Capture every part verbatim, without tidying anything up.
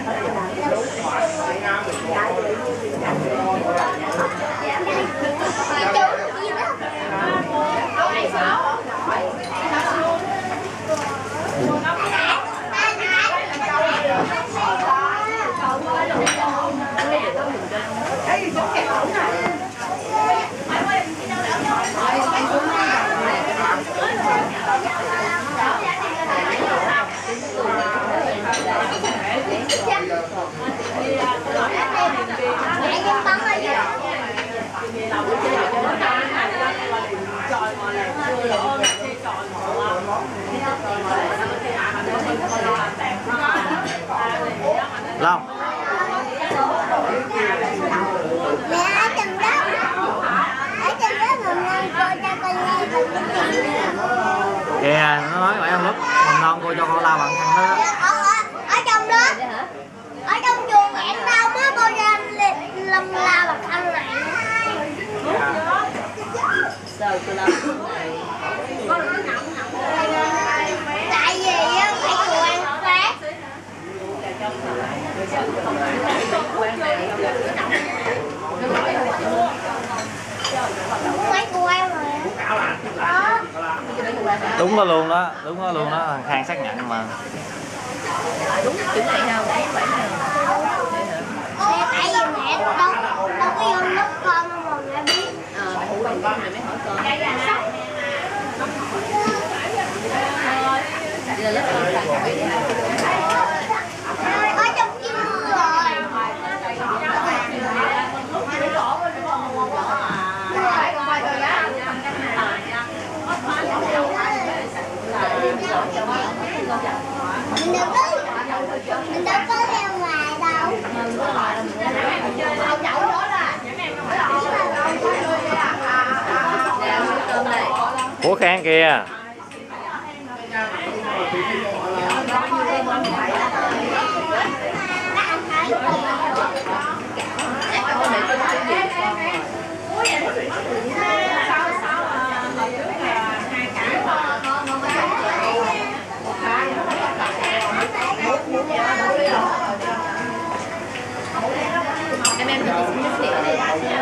Long. Mẹ ở trong đó, ở trong đó mầm non cô cho con nghe bằng cái chuyện nữa. Kìa, nó nói vậy không lúc mầm non cô cho con la bằng khăn đó. Ở, ở, ở trong đó, ở trong chuồng hẹn đâu mới cô ra lâm la bằng khăn này. Sao tôi làm này? Tại vì á, phải cô ăn phát. Mấy cô ăn rồi. Đó. Đúng đó luôn đó, đúng đó luôn đó, Khang xác nhận mà. Đúng kiểu này đâu, đấy phải nào. Mẹ tại vì mẹ đâu đâu có vô lớp con mà mẹ biết. Ờ, mẹ phụ con này mới hỏi con. Bây giờ lớp con phải hỏi đi hả? Ở trong kia mưa rồi. Mình đâu có mình đâu có theo ngoài đâu. Của Khang kìa. Em em mình xin tỉa đây.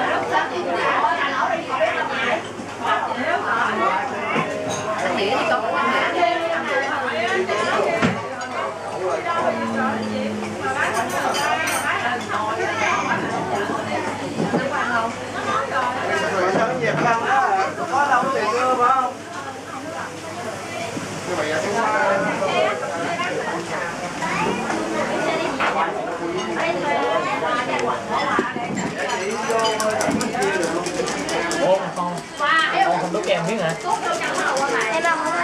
Tỉa đi con. Có đâu tiền cưa phải không? Như vậy là xuống Ủa con con không đốt kem biết hả? Em không